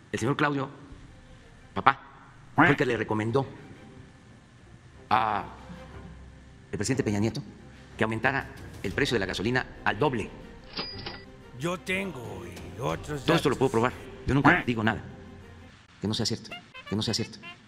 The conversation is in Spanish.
el señor Claudio, papá, fue el que le recomendó al presidente Peña Nieto que aumentara el precio de la gasolina al doble. Yo tengo y otros Todo esto lo datos. puedo probar. Yo nunca digo nada que no sea cierto, que no sea cierto.